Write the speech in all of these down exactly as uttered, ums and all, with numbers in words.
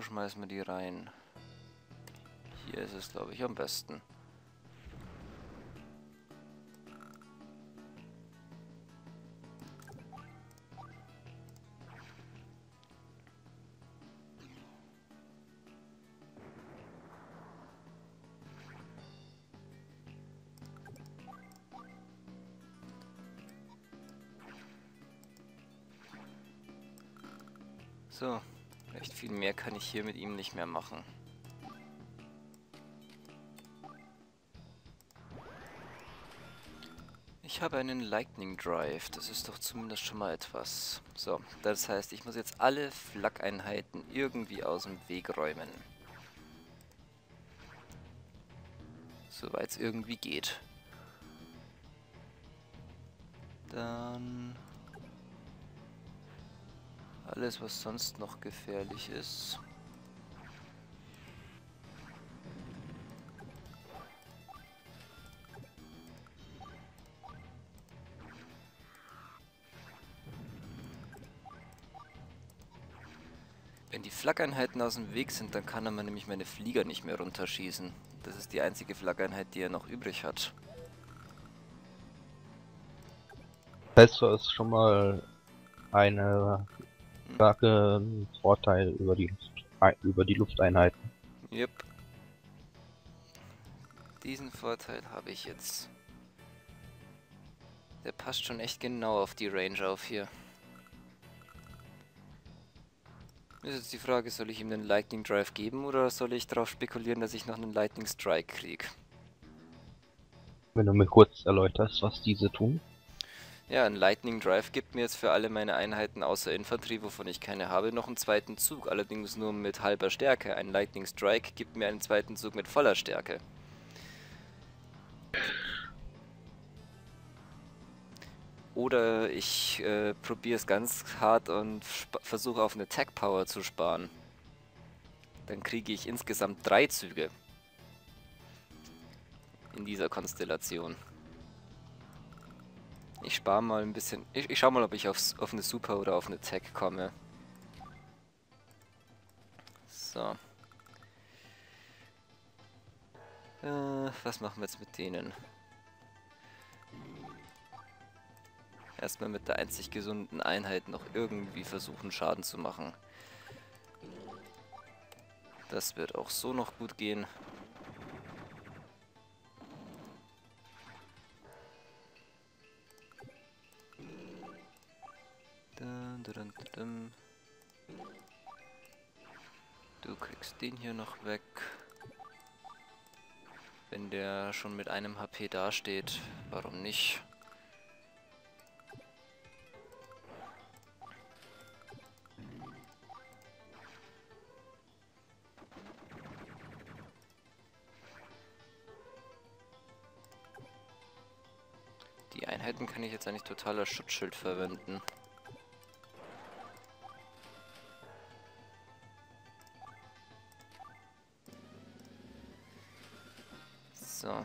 Wo schmeißen wir die rein? Hier ist es, glaube ich, am besten. So, recht viel mehr kann ich hier mit ihm nicht mehr machen. Ich habe einen Lightning Drive, das ist doch zumindest schon mal etwas. So, das heißt, ich muss jetzt alle Flak-Einheiten irgendwie aus dem Weg räumen. Soweit es irgendwie geht. Dann alles, was sonst noch gefährlich ist. Wenn die Flak-Einheiten aus dem Weg sind, dann kann er mir nämlich meine Flieger nicht mehr runterschießen. Das ist die einzige Flak-Einheit, die er noch übrig hat. Fester ist schon mal eine starke Vorteil über die Luft, über die Lufteinheiten. Yep. Diesen Vorteil habe ich jetzt. Der passt schon echt genau auf die Range auf hier. Ist jetzt die Frage, soll ich ihm den Lightning Drive geben oder soll ich darauf spekulieren, dass ich noch einen Lightning Strike kriege? Wenn du mir kurz erläuterst, was diese tun. Ja, ein Lightning Drive gibt mir jetzt für alle meine Einheiten außer Infanterie, wovon ich keine habe, noch einen zweiten Zug, allerdings nur mit halber Stärke. Ein Lightning Strike gibt mir einen zweiten Zug mit voller Stärke. Oder ich äh, probiere es ganz hart und versuche auf eine Attack Power zu sparen. Dann kriege ich insgesamt drei Züge in dieser Konstellation. Ich spare mal ein bisschen. Ich, ich schau mal, ob ich aufs, auf eine Super oder auf eine Tech komme. So. Äh, was machen wir jetzt mit denen? Erstmal mit der einzig gesunden Einheit noch irgendwie versuchen, Schaden zu machen. Das wird auch so noch gut gehen. Du kriegst den hier noch weg. Wenn der schon mit einem H P dasteht, warum nicht? Die Einheiten kann ich jetzt eigentlich total als Schutzschild verwenden. So.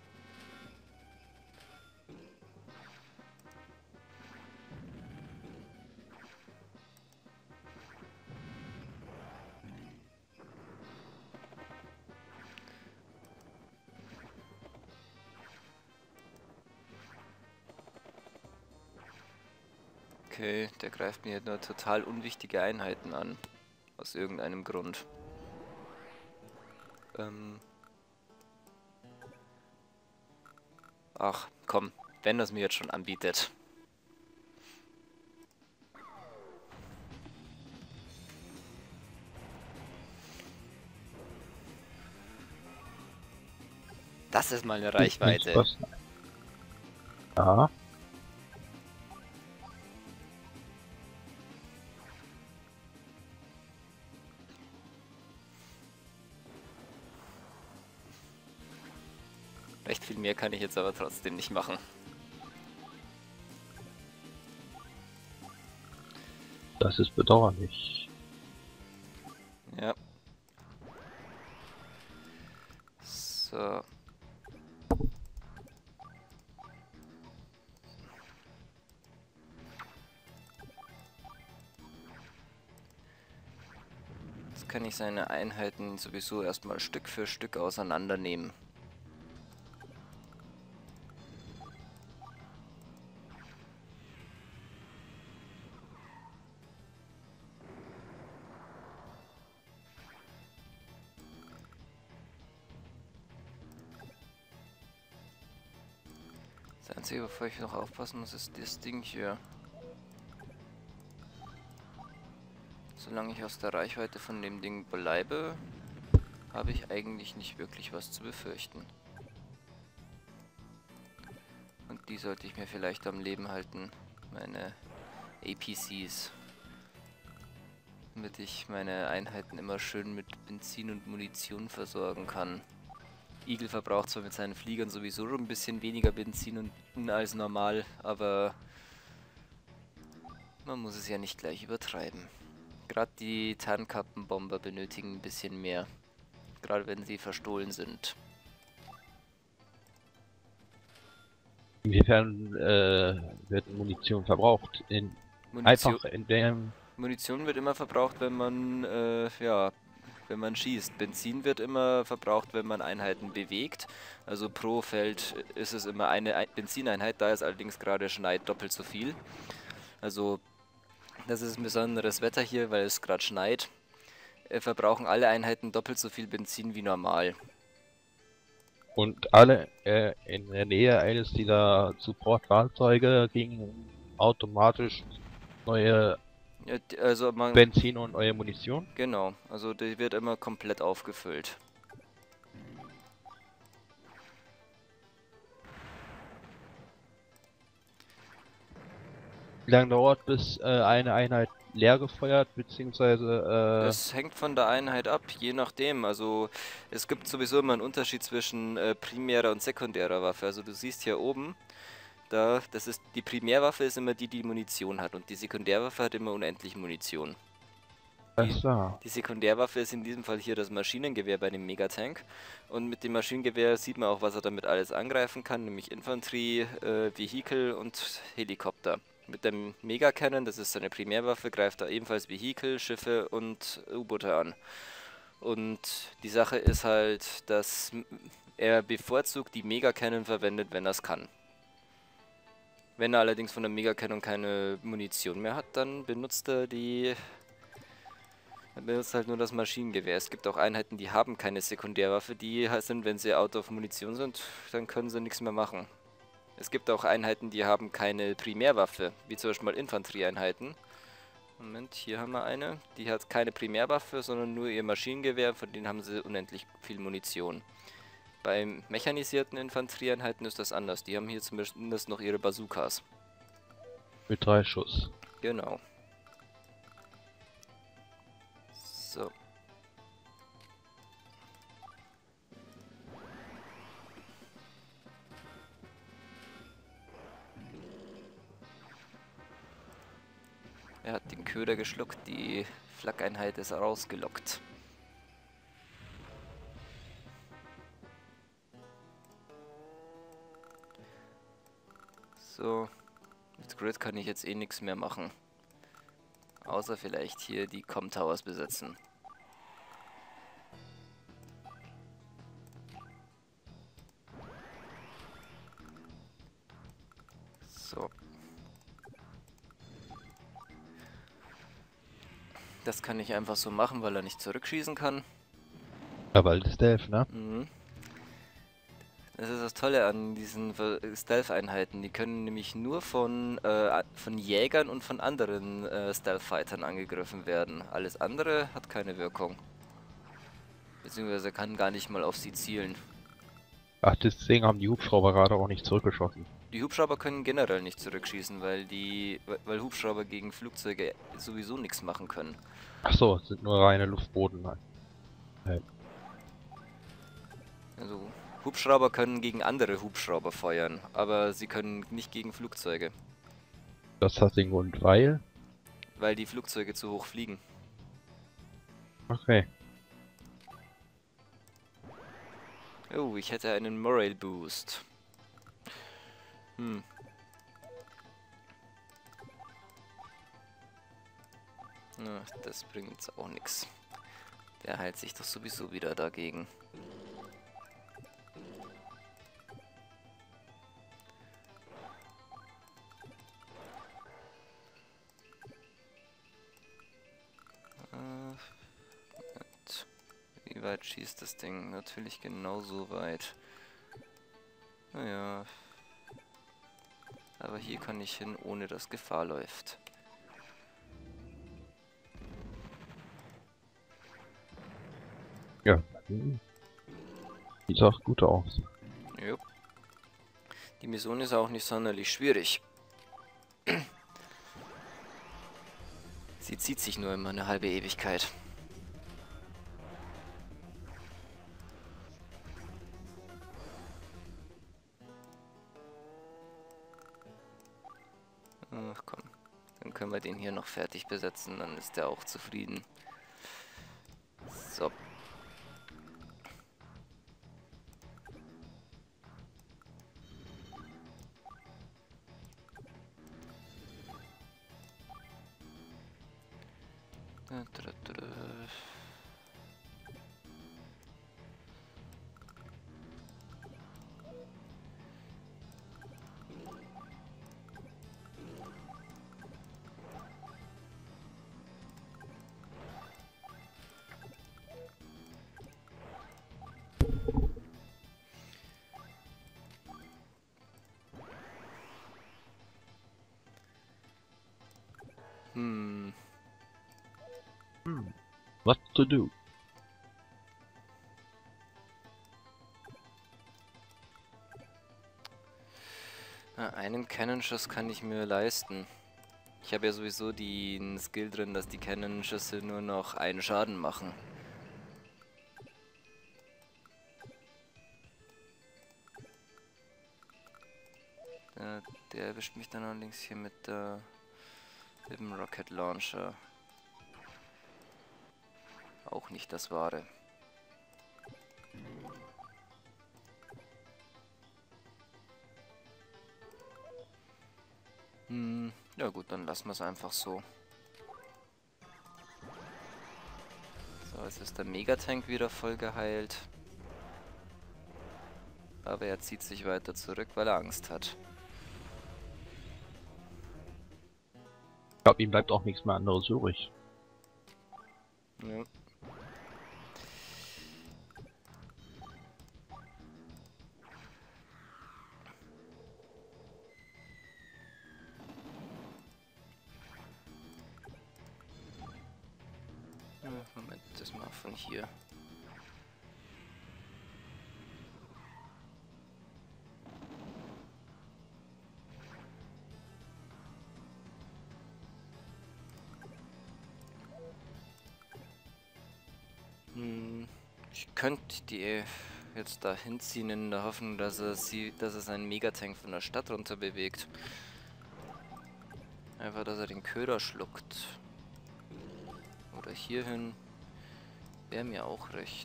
Okay, der greift mir nur total unwichtige Einheiten an. Aus irgendeinem Grund. Ähm. Ach, komm, wenn das mir jetzt schon anbietet. Das ist mal eine Reichweite. Was? Ja. Recht viel mehr kann ich jetzt aber trotzdem nicht machen. Das ist bedauerlich. Ja. So. Jetzt kann ich seine Einheiten sowieso erstmal Stück für Stück auseinandernehmen. Das Einzige, wovor ich noch aufpassen muss, ist das Ding hier. Solange ich aus der Reichweite von dem Ding bleibe, habe ich eigentlich nicht wirklich was zu befürchten. Und die sollte ich mir vielleicht am Leben halten, meine A P Cs. Damit ich meine Einheiten immer schön mit Benzin und Munition versorgen kann. Eagle verbraucht zwar mit seinen Fliegern sowieso schon ein bisschen weniger Benzin und als normal, aber man muss es ja nicht gleich übertreiben. Gerade die Tarnkappenbomber benötigen ein bisschen mehr, gerade wenn sie verstohlen sind. Inwiefern äh, wird Munition verbraucht? In, Munition, einfach in dem... Munition wird immer verbraucht, wenn man, äh, ja, wenn man schießt. Benzin wird immer verbraucht, wenn man Einheiten bewegt. Also pro Feld ist es immer eine Ein- Benzineinheit, da ist allerdings gerade schneit doppelt so viel. Also das ist ein besonderes Wetter hier, weil es gerade schneit. Äh, verbrauchen alle Einheiten doppelt so viel Benzin wie normal. Und alle äh, in der Nähe eines dieser Support-Fahrzeuge kriegen automatisch neue Ja, d- also man, Benzin und neue Munition. genau, also die wird immer komplett aufgefüllt. Wie lange dauert, bis äh, eine Einheit leer gefeuert, beziehungsweise... Äh, Das hängt von der Einheit ab, je nachdem. Also es gibt sowieso immer einen Unterschied zwischen äh, primärer und sekundärer Waffe. Also du siehst hier oben, da, das ist die Primärwaffe ist immer die, die Munition hat und die Sekundärwaffe hat immer unendlich Munition. Die, so. die Sekundärwaffe ist in diesem Fall hier das Maschinengewehr bei dem Megatank. Und mit dem Maschinengewehr sieht man auch, was er damit alles angreifen kann, nämlich Infanterie, äh, Vehikel und Helikopter. Mit dem Megacannon, das ist seine Primärwaffe, greift er ebenfalls Vehikel, Schiffe und U-Boote an. Und die Sache ist halt, dass er bevorzugt die Megacannon verwendet, wenn er es kann. Wenn er allerdings von der Megacannon keine Munition mehr hat, dann benutzt er die... Dann benutzt halt nur das Maschinengewehr. Es gibt auch Einheiten, die haben keine Sekundärwaffe, die sind, wenn sie out of Munition sind, dann können sie nichts mehr machen. Es gibt auch Einheiten, die haben keine Primärwaffe, wie zum Beispiel Infanterieeinheiten. Moment, hier haben wir eine. Die hat keine Primärwaffe, sondern nur ihr Maschinengewehr, von denen haben sie unendlich viel Munition. Bei mechanisierten Infanterieeinheiten ist das anders. Die haben hier zumindest noch ihre Bazookas. Mit drei Schuss. Genau. So. Er hat den Köder geschluckt, die Flakeinheit ist rausgelockt. So, mit Grid kann ich jetzt eh nichts mehr machen. Außer vielleicht hier die Com Towers besetzen. So. Das kann ich einfach so machen, weil er nicht zurückschießen kann. Ja, weil das Stealth, ne? Mhm. Das ist das Tolle an diesen Stealth-Einheiten. Die können nämlich nur von, äh, von Jägern und von anderen äh, Stealth-Fightern angegriffen werden. Alles andere hat keine Wirkung. Beziehungsweise kann gar nicht mal auf sie zielen. Ach, deswegen haben die Hubschrauber gerade auch nicht zurückgeschossen. Die Hubschrauber können generell nicht zurückschießen, weil die, weil Hubschrauber gegen Flugzeuge sowieso nichts machen können. Ach so, es sind nur reine Luftboden. Nein. Also Hubschrauber können gegen andere Hubschrauber feuern, aber sie können nicht gegen Flugzeuge. Das hat den Grund, weil... Weil die Flugzeuge zu hoch fliegen. Okay. Oh, ich hätte einen Morale Boost. Hm. Na, das bringt jetzt auch nichts. Der heilt sich doch sowieso wieder dagegen. Äh, Wie weit schießt das Ding? Natürlich genauso weit. Naja. Aber hier kann ich hin, ohne dass Gefahr läuft. Ja. Sieht auch gut aus. Jupp. Die Mission ist auch nicht sonderlich schwierig. Sie zieht sich nur immer eine halbe Ewigkeit. Ach komm, dann können wir den hier noch fertig besetzen, dann ist der auch zufrieden. So. Da, da, da, da. Hm. Hm. What to do? Na, einen Cannon-Schuss kann ich mir leisten. Ich habe ja sowieso den Skill drin, dass die Cannon-Schüsse nur noch einen Schaden machen. Der, der erwischt mich dann allerdings hier mit, der, mit dem Rocket Launcher. Auch nicht das Wahre. Hm, ja gut, dann lassen wir es einfach so. So, jetzt ist der Megatank wieder voll geheilt. Aber er zieht sich weiter zurück, weil er Angst hat. Ich glaube, ihm bleibt auch nichts mehr anderes übrig. Ja. Moment, das mal von hier. Hm, ich könnte die jetzt da hinziehen in der Hoffnung, dass er sie, dass er seinen Megatank von der Stadt runter bewegt. Einfach, dass er den Köder schluckt. Oder hierhin. Wäre mir auch recht.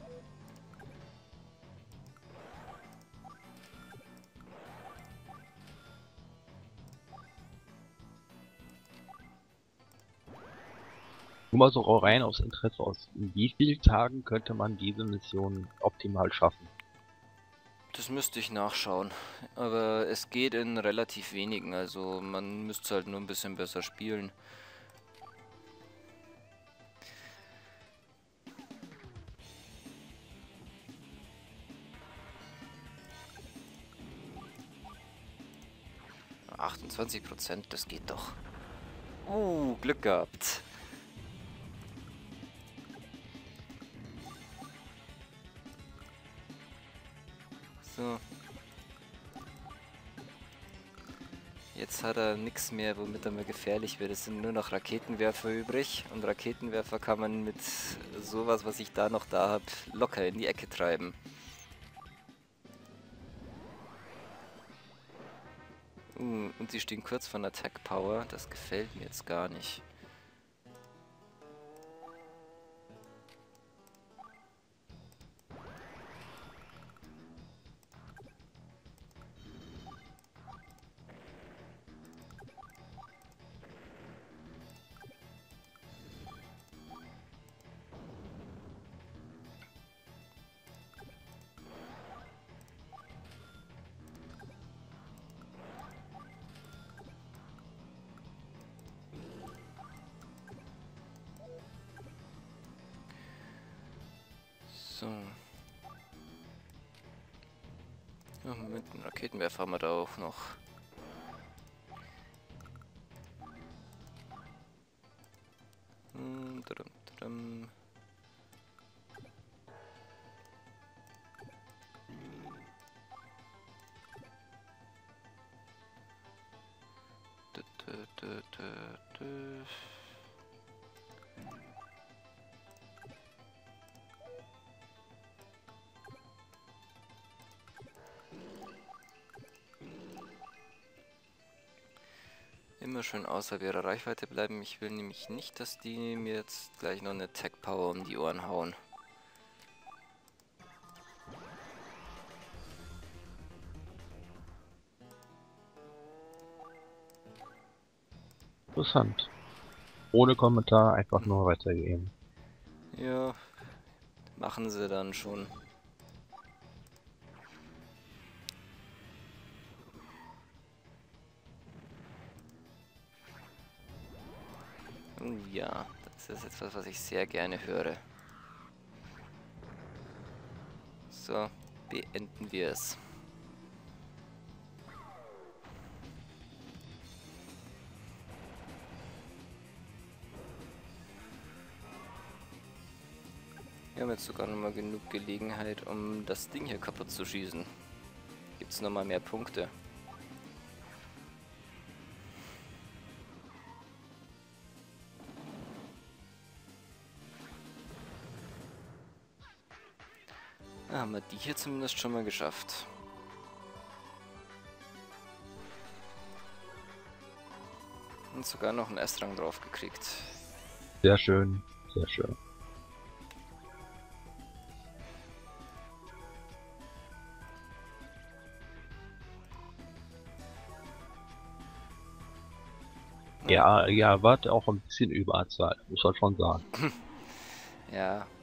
Nur mal so rein aus Interesse aus. In wie vielen Tagen könnte man diese Mission optimal schaffen? Das müsste ich nachschauen. Aber es geht in relativ wenigen. Also man müsste halt nur ein bisschen besser spielen. achtundzwanzig Prozent, das geht doch. Uh, Glück gehabt. So. Jetzt hat er nichts mehr, womit er mir gefährlich wird. Es sind nur noch Raketenwerfer übrig. Und Raketenwerfer kann man mit sowas, was ich da noch da habe, locker in die Ecke treiben. Uh, und sie stehen kurz von Attack Power. Das gefällt mir jetzt gar nicht. Oh, mit dem Raketenwerfer haben wir da auch noch. Hm, tadam, tadam. Dö, dö, dö, dö, dö. Immer schön außerhalb ihrer Reichweite bleiben. Ich will nämlich nicht, dass die mir jetzt gleich noch eine Tech Power um die Ohren hauen. Interessant. Ohne Kommentar, einfach nur weitergehen. Ja, machen sie dann schon. Oh ja, das ist etwas, was ich sehr gerne höre. So, beenden wir es. Wir haben jetzt sogar noch mal genug Gelegenheit, um das Ding hier kaputt zu schießen. Gibt es noch mal mehr Punkte? Da haben wir die hier zumindest schon mal geschafft. Und sogar noch einen S-Rang drauf gekriegt. Sehr schön, sehr schön. Ja, ja, wart auch ein bisschen Überzahl, muss man schon sagen. Ja,